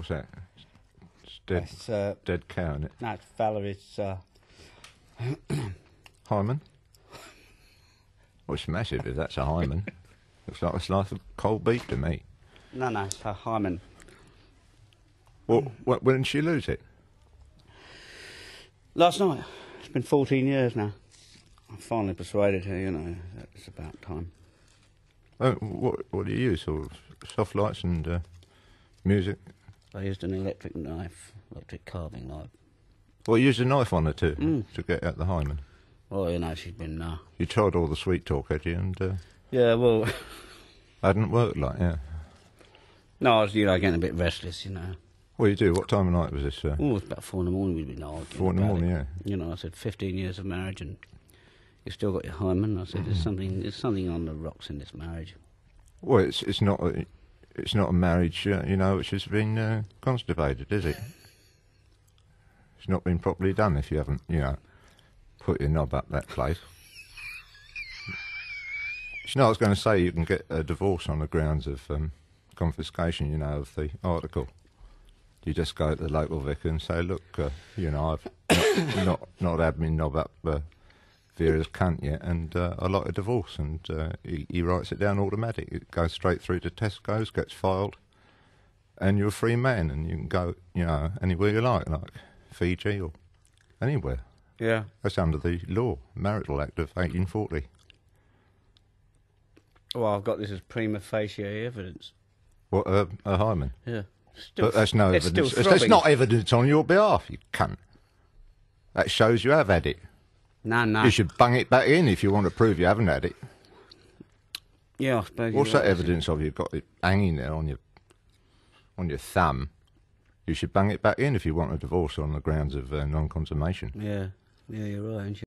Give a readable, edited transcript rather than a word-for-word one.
What's that? It's dead, It's, dead cow, isn't it? no, it's Valor. It's Hyman? Well, it's massive if that's a hymen. Looks like a slice of cold beef to me. no, it's a Hyman. Well, when did she lose it? Last night. It's been 14 years now. I finally persuaded her, that it's about time. What do you use? Sort of soft lights and music? I used an electric carving knife. Well, you used a knife on her to get at the hymen. Well, she's been... You tried all the sweet talk, had you? And Yeah, well... hadn't worked like, yeah. No, I was, getting a bit restless, What do you do? What time of night was this? Oh, it was about 4 in the morning we'd been arguing. 4 in the morning, yeah. I said 15 years of marriage and you've still got your hymen. I said there's something on the rocks in this marriage. Well, it's not a marriage, which has been constipated, is it? It's not been properly done if you haven't, put your knob up that place. I was going to say you can get a divorce on the grounds of confiscation, of the article. You just go to the local vicar and say, look, I've not had my knob up Vera's cunt yet, and I'd like a divorce. And he writes it down automatic. It goes straight through to Tesco's, gets filed, and you're a free man, and you can go, anywhere you like Fiji or anywhere. Yeah. That's under the law, Marital Act of 1840. Well, I've got this as prima facie evidence. What, a hymen? Yeah. But that's no it's evidence. still That's throbbing. not evidence on your behalf, you cunt. That shows you have had it. No. You should bung it back in if you want to prove you haven't had it. Yeah, I suppose. What's you're that right. evidence of? You've got it hanging there on your thumb. You should bung it back in if you want a divorce on the grounds of non-consummation. Yeah, you're right.